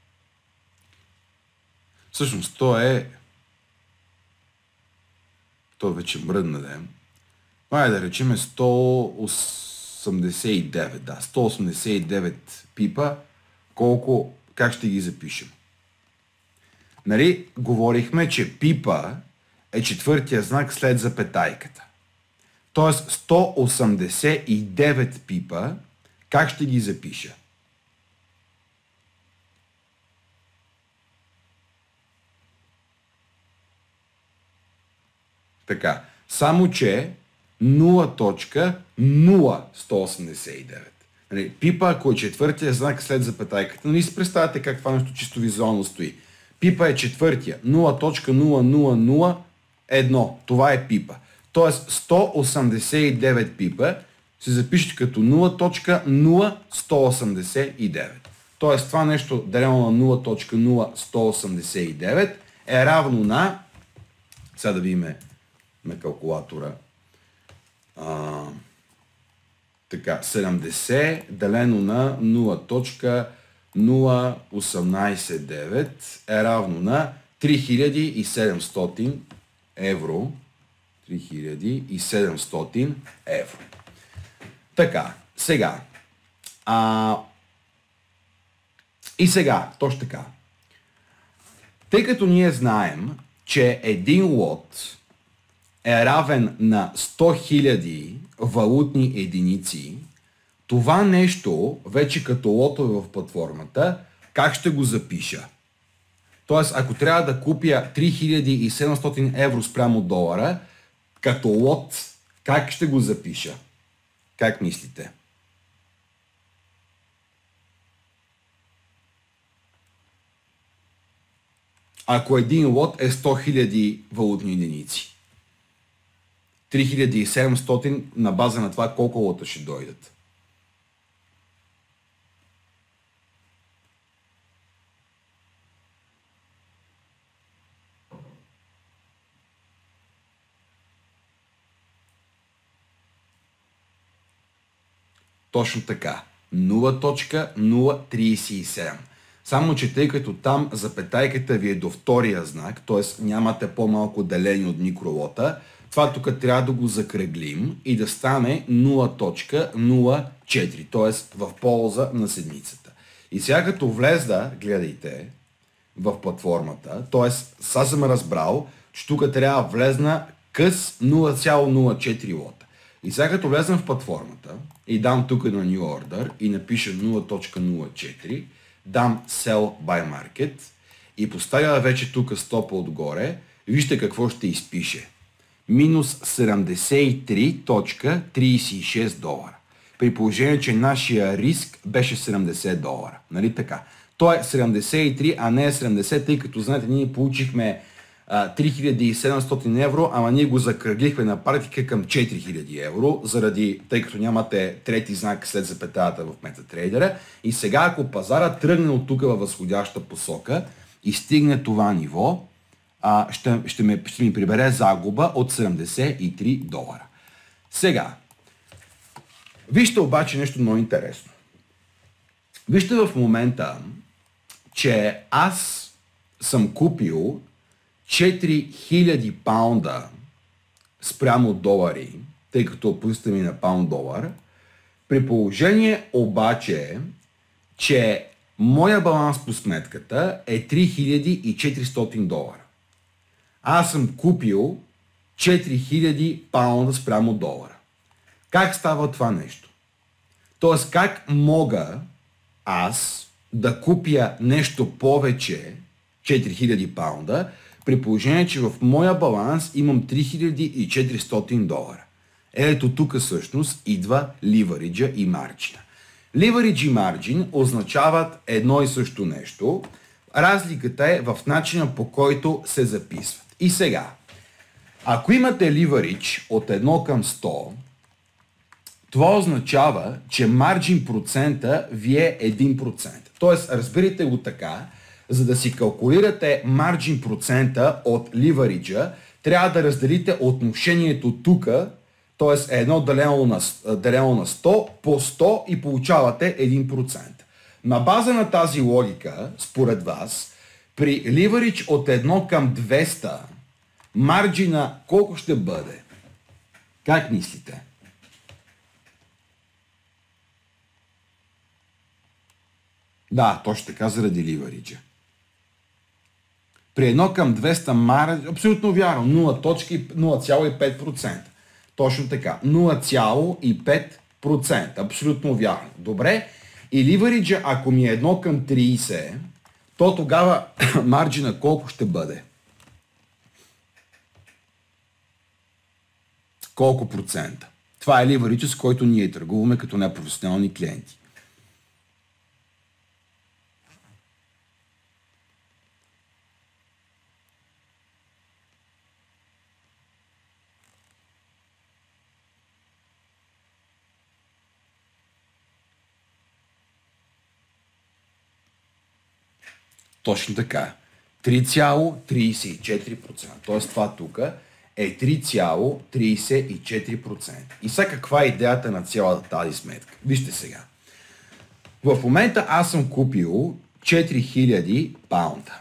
Всъщност, то е то вече мръдна да е. Айде да речем сто осемдесет и девет, да, сто осемдесет и девет пипа, колко, как ще ги запишем? Нали, говорихме, че пипа е четвъртия знак след запетайката. Тоест сто осемдесет и девет пипа, как ще ги запиша? Така, само че нула точка нула сто осемдесет и девет. Нали, пипа, ако е четвъртия знак след запетайката, нали си представяте как това нещо чисто визуално стои? Пипа е четвъртия, нула точка нула нула нула едно. Това е пипа. Тоест сто осемдесет и девет пипа се запишат като нула точка нула сто осемдесет и девет. Тоест това нещо делено на нула точка нула сто осемдесет и девет е равно на, сега да видим на калкулатора, а, така, седемдесет делено на нула точка нула осемнадесет девет е равно на три хиляди и седемстотин евро. три хиляди и седемстотин евро. Така, сега. А, и сега, точно така. Тъй като ние знаем, че един лот е равен на сто хиляди валутни единици, това нещо, вече като лотове в платформата, как ще го запиша? Тоест, ако трябва да купя три хиляди и седемстотин евро спрямо долара, като лот, как ще го запиша? Как мислите? Ако един лот е сто хиляди валутни единици. три хиляди и седемстотин на база на това колко лота ще дойдат. Точно така. нула точка нула тридесет и седем. Само че тъй като там запетайката ви е до втория знак, т.е. нямате по-малко деление от микролота, това тук трябва да го закръглим и да стане нула точка нула четири, т.е. в полза на седмицата. И сега като влезда, гледайте, в платформата, т.е. сега съм разбрал, че тук трябва да влезна къс нула цяло нула четири лота. И сега като влезем в платформата и дам тук на New Order и напиша нула точка нула четири, дам Sell by Market и поставя вече тук стопа отгоре, вижте какво ще изпише. Минус седемдесет и три точка тридесет и шест долара. При положение, че нашия риск беше седемдесет долара. Нали така? То е седемдесет и три, а не е седемдесет, тъй като знаете, ние получихме три хиляди и седемстотин евро, ама ние го закръглихме на практика към четири хиляди евро, заради, тъй като нямате трети знак след запетаята в MetaTrader. И сега, ако пазара тръгне от тук във възходяща посока и стигне това ниво, а, ще, ще, ме, ще ми прибере загуба от седемдесет и три долара. Сега, вижте обаче нещо много интересно. Вижте в момента, че аз съм купил четири хиляди паунда спрямо долари, тъй като позицията ми на паунд-долар, при положение обаче, че моя баланс по сметката е три хиляди и четиристотин долара. Аз съм купил четири хиляди паунда спрямо долара. Как става това нещо? Тоест, как мога аз да купя нещо повече, четири хиляди паунда, при положение, че в моя баланс имам три хиляди и четиристотин долара. Ето тук всъщност идва ливариджа и марджина. Ливаридж и марджин означават едно и също нещо. Разликата е в начина, по който се записват. И сега, ако имате ливаридж от едно към сто, това означава, че марджин процента ви е един процент. Тоест, разберете го така, за да си калкулирате марджин процента от ливариджа, трябва да разделите отношението тук, т.е. едно делено на, делено на сто по сто и получавате един процент. На база на тази логика, според вас, при ливаридж от едно към двеста, марджина колко ще бъде? Как мислите? Да, точно така, заради ливариджа. При едно към двеста марж, абсолютно вярно, нула цяло и пет процента. Точно така, нула цяло и пет процента. Абсолютно вярно. Добре. И ливариджа, ако ми е едно към трийсет, то тогава марджина колко ще бъде? Колко процента? Това е ливариджа, с който ние търгуваме като непрофесионални клиенти. Точно така. три цяло трийсет и четири процента. Тоест това тук е три цяло трийсет и четири процента. И сега каква е идеята на цялата тази сметка? Вижте сега. В момента аз съм купил четири хиляди паунда.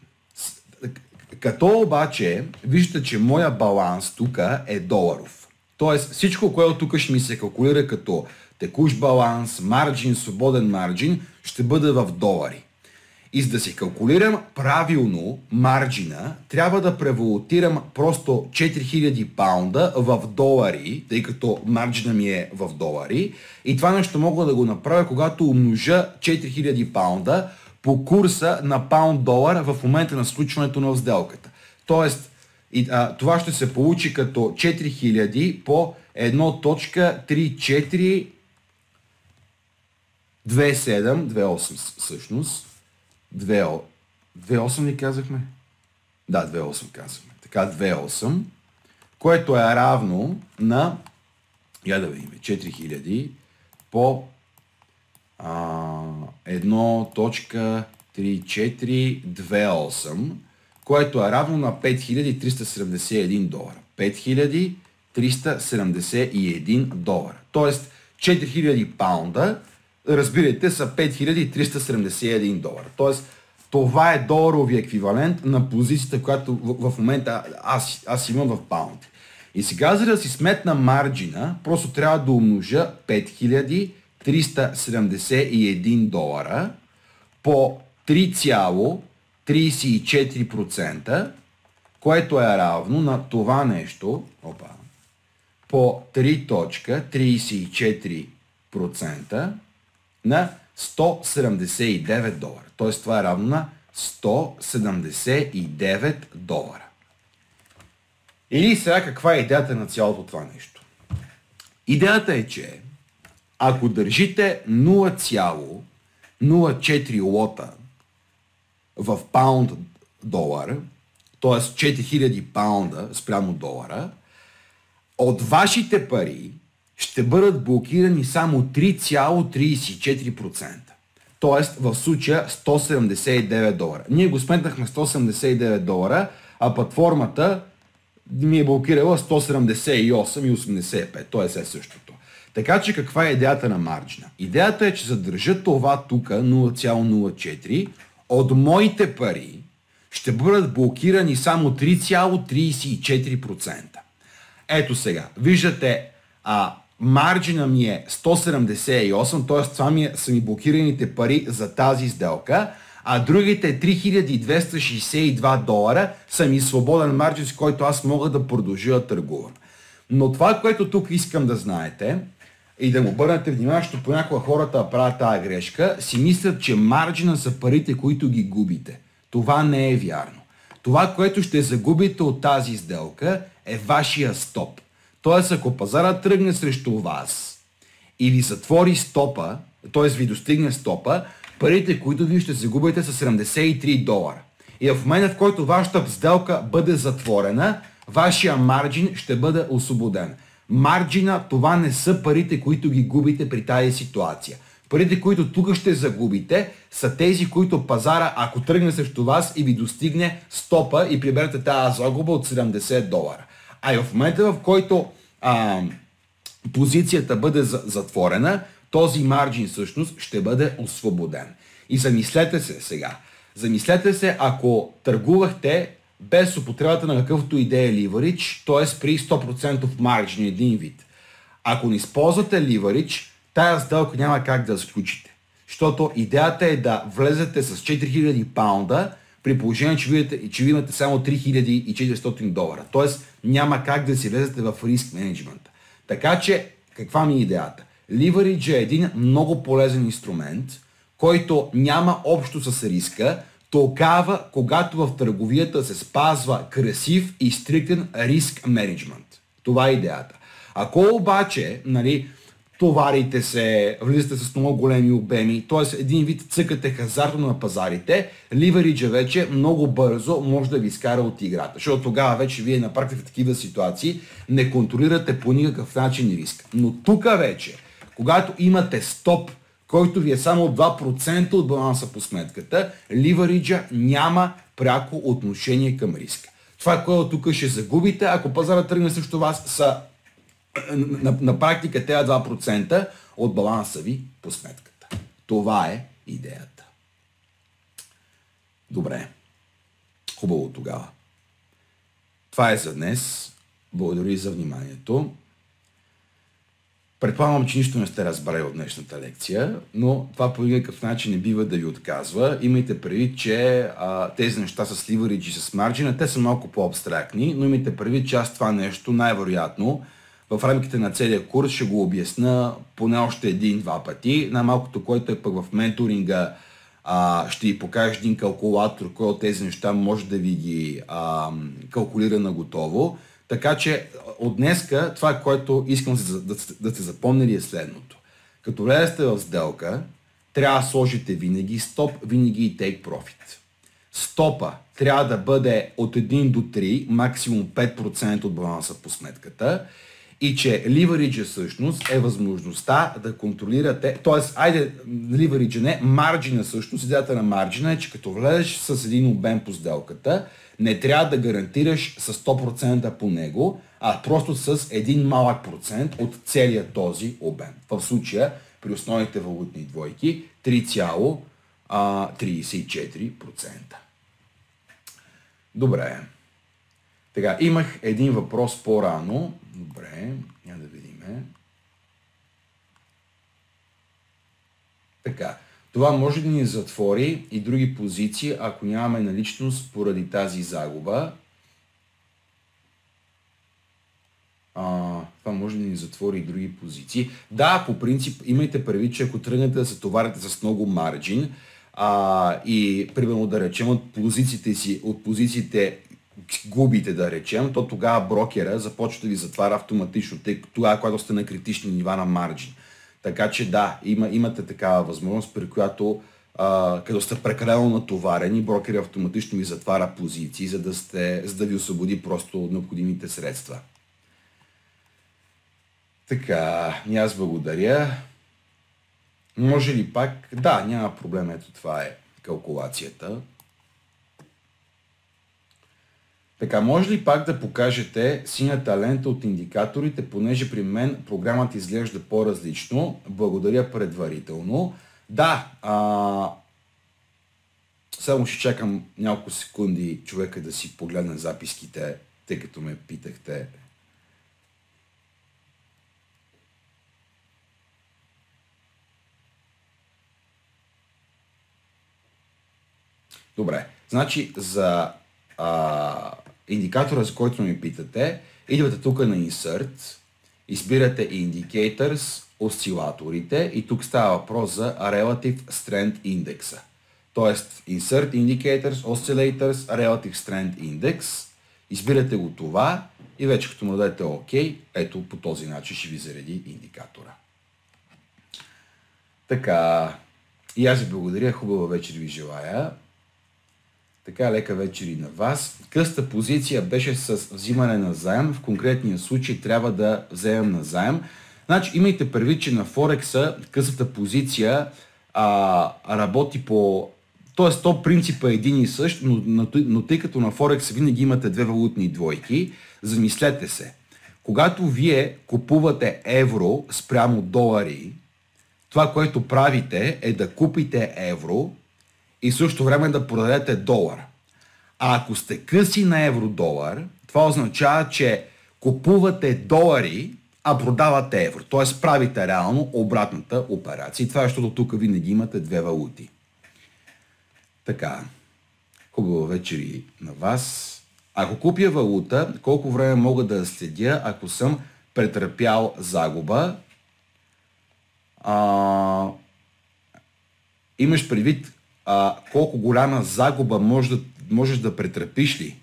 Като обаче, виждате, че моя баланс тук е доларов. Тоест всичко, което тук ще ми се калкулира като текущ баланс, марджин, свободен марджин, ще бъде в долари. И за да си калкулирам правилно марджина, трябва да превалутирам просто четири хиляди паунда в долари, тъй като марджина ми е в долари. И това нещо мога да го направя, когато умножа четири хиляди паунда по курса на паунд-долар в момента на случването на сделката. Тоест, и, а, това ще се получи като четири хиляди по едно цяло три четири две седем две осем всъщност. две осем ли казахме? Да, две осем казахме. Така, две осем, което е равно на, я да видим, четири хиляди по а, едно цяло три четири две осем, което е равно на пет хиляди триста седемдесет и един долара. пет хиляди триста седемдесет и един долара. Тоест четири хиляди паунда, разбирайте, са пет хиляди триста седемдесет и един долара. Тоест, това е доларови еквивалент на позицията, която в, в момента аз, аз имам в паунди. И сега, за да си сметна марджина, просто трябва да умножа пет хиляди триста седемдесет и един долара по три цяло трийсет и четири процента, което е равно на това нещо, опа, по три цяло трийсет и четири процента на сто седемдесет и девет долара. Тоест това е равно на сто седемдесет и девет долара. Или сега каква е идеята на цялото това нещо? Идеята е, че ако държите нула цяло нула четири лота в паунд долар, т.е. четири хиляди паунда спрямо долара, от вашите пари ще бъдат блокирани само три цяло трийсет и четири процента. Тоест в случая сто седемдесет и девет долара. Ние го сметнахме сто седемдесет и девет долара, а платформата ми е блокирала сто седемдесет и осем и осемдесет и пет. То е все същото. Така че каква е идеята на марджина? Идеята е, че задържа това тук нула цяло нула четири, от моите пари ще бъдат блокирани само три цяло трийсет и четири процента. Ето сега, виждате, а, марджина ми е сто седемдесет и осем, т.е. това ми е, са ми блокираните пари за тази сделка, а другите три хиляди двеста шейсет и два долара са ми свободен марджин, с който аз мога да продължа да търгувам. Но това, което тук искам да знаете и да му обърнете внимание, защото понякога хората правят тази грешка, си мислят, че марджина са парите, които ги губите. Това не е вярно. Това, което ще загубите от тази сделка, е вашия стоп. Тоест, ако пазара тръгне срещу вас или затвори стопа, т.е. ви достигне стопа, парите, които ви ще загубите, са седемдесет и три долара. И в момента, в който вашата сделка бъде затворена, вашия марджин ще бъде освободен. Марджина, това не са парите, които ги губите при тази ситуация. Парите, които тук ще загубите, са тези, които пазара, ако тръгне срещу вас и ви достигне стопа и приберете тази загуба от седемдесет долара. А и в момента, в който а, позицията бъде затворена, този марджин всъщност ще бъде освободен. И замислете се сега. Замислете се, ако търгувахте без употребата на какъвто идея ливарич, т.е. при сто процента маржин един вид. Ако не използвате ливарич, тая сделка няма как да сключите. Защото идеята е да влезете с четири хиляди паунда, при положение, че, видите, че ви имате само три хиляди и четиристотин долара. Тоест няма как да си влезете в риск менеджмента. Така че, каква ми е идеята? Ливаридж е един много полезен инструмент, който няма общо с риска, тогава, когато в търговията се спазва красив и стриктен риск менеджмент. Това е идеята. Ако обаче, нали, товарите се, влизате с много големи обеми, т.е. един вид цъкате хазартно на пазарите, ливариджа вече много бързо може да ви изкара от играта, защото тогава вече вие на практика в такива ситуации не контролирате по никакъв начин риск. Но тук вече, когато имате стоп, който ви е само два процента от баланса по сметката, ливариджа няма пряко отношение към риска. Това, което тук ще загубите, ако пазара тръгне срещу вас, са на, на практика тези два процента от баланса ви по сметката. Това е идеята. Добре. Хубаво тогава. Това е за днес. Благодаря за вниманието. Предполагам, че нищо не сте разбрали от днешната лекция, но това по никакъв начин не бива да ви отказва. Имайте предвид, че а, тези неща с ливаридж и с марджина, те са малко по-абстрактни, но имайте предвид, че аз това нещо най-вероятно в рамките на целия курс ще го обясна поне още един-два пъти. Най-малкото, което е пък в менторинга, а, ще ви покажа един калкулатор, който от тези неща може да ви ги а, калкулира на готово. Така че от днеска това, което искам да, да, да сте запомнили е следното. Като влезете в сделка, трябва да сложите винаги стоп, винаги и take profit. Стопа трябва да бъде от един до три, максимум пет процента от баланса по сметката и че ливариджа всъщност е възможността да контролирате, т.е. айде ливариджа не, марджина всъщност, идеята на марджина е, че като влезеш с един обем по сделката, не трябва да гарантираш с сто процента по него, а просто с един малък процент от целия този обем. В случая при основните валутни двойки три цяло тридесет и четири процента. Добре. Така, имах един въпрос по-рано. Добре, няма да видиме. Така, това може да ни затвори и други позиции, ако нямаме наличност поради тази загуба. А, това може да ни затвори и други позиции. Да, по принцип, имайте предвид, че ако тръгнете да се товарите с много марджин а, и, примерно, да речем, от позициите си, от позициите губите, да речем, то тогава брокера започва да ви затваря автоматично, тъй като тогава, когато сте на критични нива на марджин. Така че да, има, имате такава възможност, при която а, като сте прекалено натоварени, брокера автоматично ви затваря позиции, за да, сте, за да ви освободи просто необходимите средства. Така, и аз благодаря. Може ли пак? Да, няма проблем, ето това е калкулацията. Така, може ли пак да покажете синята лента от индикаторите, понеже при мен програмата изглежда по-различно. Благодаря предварително. Да, а... само ще чакам няколко секунди човека да си погледне записките, тъй като ме питахте. Добре, значи за а... индикатора, за който ми питате, идвате тук на Insert, избирате Indicators, осцилаторите и тук става въпрос за Relative Strength Index. Тоест Insert Indicators, Oscillators, Relative Strength Index, избирате го това и вече като му дадете OK, ето по този начин ще ви зареди индикатора. Така, и аз ви благодаря, хубава вечер ви желая. Така, лека вечер и на вас. Къста позиция беше с взимане на заем. В конкретния случай трябва да вземем на заем. Значи, имайте предвид, че на Форекса късата позиция а, работи по... Тоест, то принципа е един и същ, но, но, но тъй като на Форекс винаги имате две валутни двойки, замислете се. Когато вие купувате евро спрямо долари, това, което правите е да купите евро и в същото време да продадете долар. А ако сте къси на евро-долар, това означава, че купувате долари, а продавате евро. Т.е. правите реално обратната операция. И това е, защото тук винаги имате две валути. Така, хубава вечери на вас. Ако купя валута, колко време мога да следя, ако съм претърпял загуба? А, имаш предвид а, колко голяма загуба може да, можеш да претърпиш ли?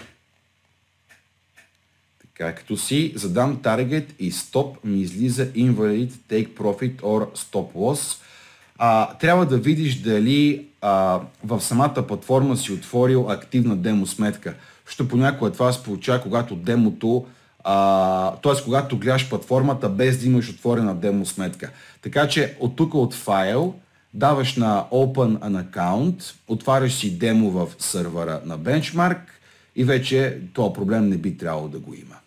Така, като си задам target и stop, ми излиза invalid, take profit or stop loss. А, трябва да видиш дали а, в самата платформа си отворил активна демо сметка. Защото понякога това се получава, когато демото, т.е. когато гледаш платформата без да имаш отворена демо сметка. Така че от тук от файл даваш на Open an account, отваряш си демо в сървъра на Benchmark и вече този проблем не би трябвало да го има.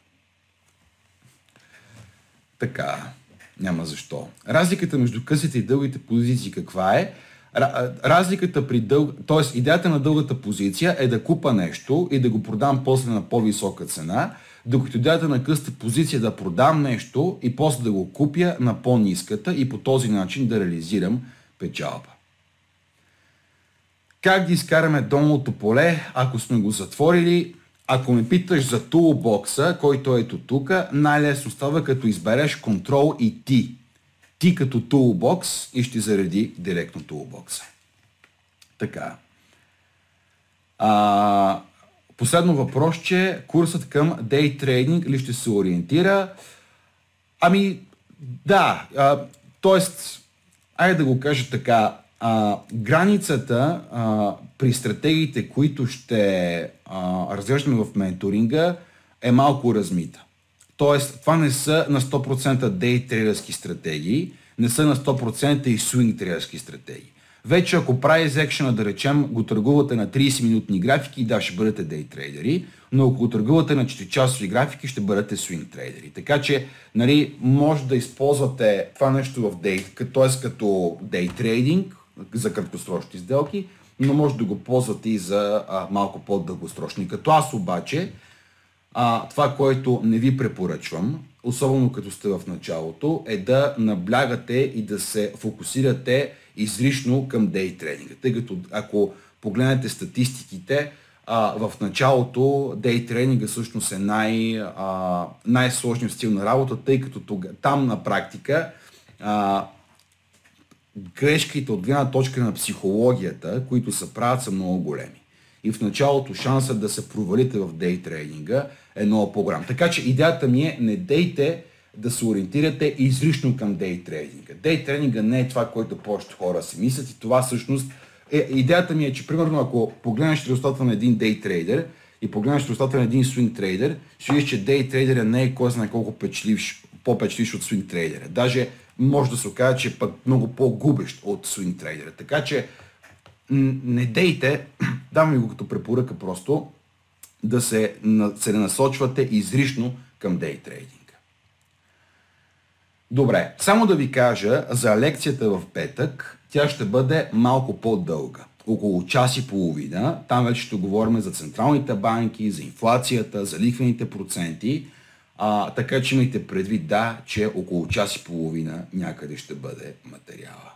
Така, няма защо. Разликата между късите и дългите позиции каква е? Разликата при дълг... т.е. идеята на дългата позиция е да купа нещо и да го продам после на по-висока цена, докато идеята на късата позиция е да продам нещо и после да го купя на по-ниската и по този начин да реализирам печалба. Как да изкараме долното поле, ако сме го затворили? Ако ме питаш за тулбокса, който е ето тук, най-лесно става като избереш Control и T. Ти като тулбокс и ще зареди директно тулбокса. Така. А, последно въпрос, че курсът към Day Trading ли ще се ориентира? Ами, да. т.е. айде да го кажа така. А, границата а, при стратегиите, които ще а, разглеждаме в менторинга, е малко размита. Тоест, това не са на сто процента day трейдърски стратегии, не са на сто процента и swing трейдърски стратегии. Вече ако price action, да речем, го търгувате на трийсет минутни графики, да, ще бъдете day трейдери, но ако го търгувате на четири часови графики, ще бъдете swing трейдери. Така че, нали, може да използвате това нещо в day, т.е. като day трейдинг за краткосрочни сделки, но може да го ползвате и за а, малко по-дългосрочни. Като аз обаче, А, това, което не ви препоръчвам, особено като сте в началото, е да наблягате и да се фокусирате изрично към дей трейдинга. Тъй като ако погледнете статистиките, а, в началото дей трейдинга всъщност е най, а, най-сложният стил на работа, тъй като тога, там на практика а, грешките от гледна точка на психологията, които се правят, са много големи. И в началото шансът да се провалите в дей трейдинга е много по-голям. Така че идеята ми е, не дейте да се ориентирате изрично към дей трейдинга. Дей трейдинга не е това, което повечето хора си мислят и това всъщност е, идеята ми е, че примерно ако погледнеш резултата на един дей трейдер и погледнеш резултата на един свинг трейдер, ще видиш, че дей трейдера не е кой знае колко печеливш, по-печеливш от свинг трейдера. Даже може да се окаже, че е пък много по-губещ от свинг трейдера. Така че не дейте, давам ви го като препоръка просто, да се, се насочвате изрично към дей трейдинга. Добре, само да ви кажа за лекцията в петък, тя ще бъде малко по-дълга. Около час и половина. Там вече ще говорим за централните банки, за инфлацията, за лихвените проценти. А, така че имайте предвид, да, че около час и половина някъде ще бъде материала.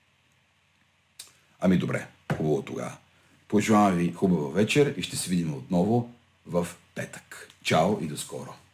Ами добре, хубаво тогава. Пожелавам ви хубава вечер и ще се видим отново в петък. Чао и до скоро!